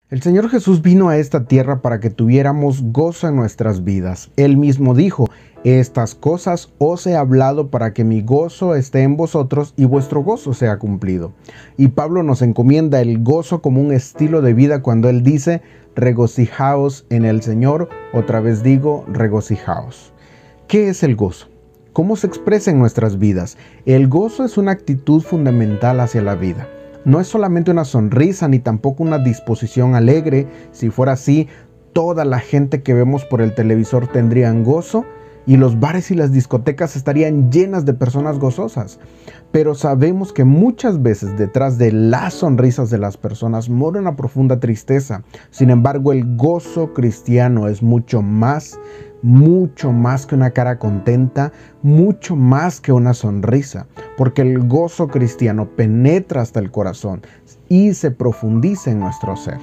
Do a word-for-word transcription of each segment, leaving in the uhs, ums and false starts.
El Señor Jesús vino a esta tierra para que tuviéramos gozo en nuestras vidas. Él mismo dijo: estas cosas os he hablado para que mi gozo esté en vosotros y vuestro gozo sea cumplido. Y Pablo nos encomienda el gozo como un estilo de vida cuando él dice: regocijaos en el Señor. Otra vez digo, regocijaos. ¿Qué es el gozo? ¿Cómo se expresa en nuestras vidas? El gozo es una actitud fundamental hacia la vida. No es solamente una sonrisa ni tampoco una disposición alegre. Si fuera así, toda la gente que vemos por el televisor tendrían gozo y los bares y las discotecas estarían llenas de personas gozosas. Pero sabemos que muchas veces detrás de las sonrisas de las personas mora una profunda tristeza. Sin embargo, el gozo cristiano es mucho más, mucho más que una cara contenta, mucho más que una sonrisa, porque el gozo cristiano penetra hasta el corazón y se profundiza en nuestro ser.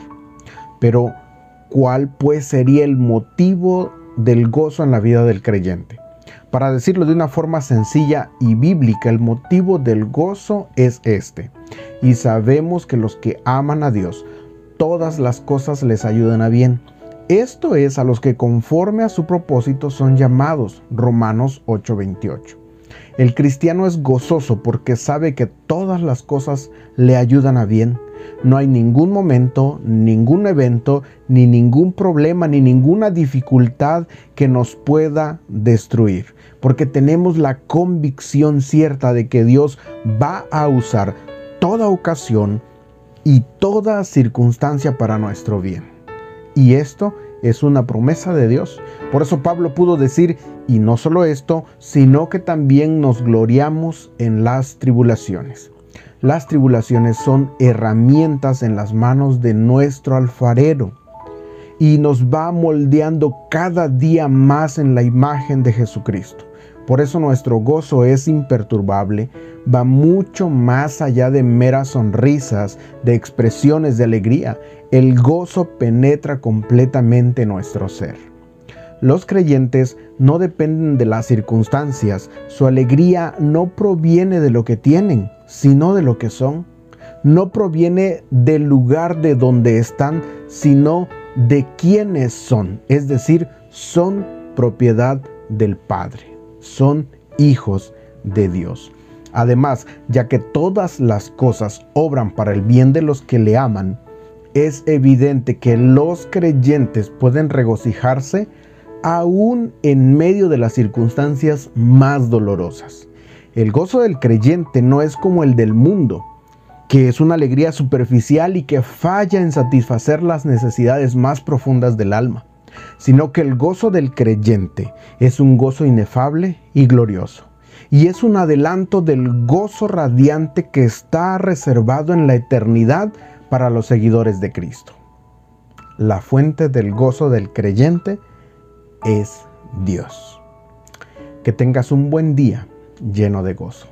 Pero, ¿cuál pues sería el motivo del gozo en la vida del creyente? Para decirlo de una forma sencilla y bíblica, el motivo del gozo es este: y sabemos que los que aman a Dios, todas las cosas les ayudan a bien. Esto es, a los que conforme a su propósito son llamados. Romanos ocho veintiocho. El cristiano es gozoso porque sabe que todas las cosas le ayudan a bien. No hay ningún momento, ningún evento, ni ningún problema, ni ninguna dificultad que nos pueda destruir, porque tenemos la convicción cierta de que Dios va a usar toda ocasión y toda circunstancia para nuestro bien. Y esto es una promesa de Dios. Por eso Pablo pudo decir: y no solo esto, sino que también nos gloriamos en las tribulaciones. Las tribulaciones son herramientas en las manos de nuestro alfarero y nos va moldeando cada día más en la imagen de Jesucristo. Por eso nuestro gozo es imperturbable, va mucho más allá de meras sonrisas, de expresiones de alegría. El gozo penetra completamente nuestro ser. Los creyentes no dependen de las circunstancias. Su alegría no proviene de lo que tienen, sino de lo que son. No proviene del lugar de donde están, sino de quienes son. Es decir, son propiedad del Padre. Son hijos de Dios. Además, ya que todas las cosas obran para el bien de los que le aman, es evidente que los creyentes pueden regocijarse aún en medio de las circunstancias más dolorosas. El gozo del creyente no es como el del mundo, que es una alegría superficial y que falla en satisfacer las necesidades más profundas del alma, sino que el gozo del creyente es un gozo inefable y glorioso, y es un adelanto del gozo radiante que está reservado en la eternidad para los seguidores de Cristo. La fuente del gozo del creyente es Dios. Que tengas un buen día lleno de gozo.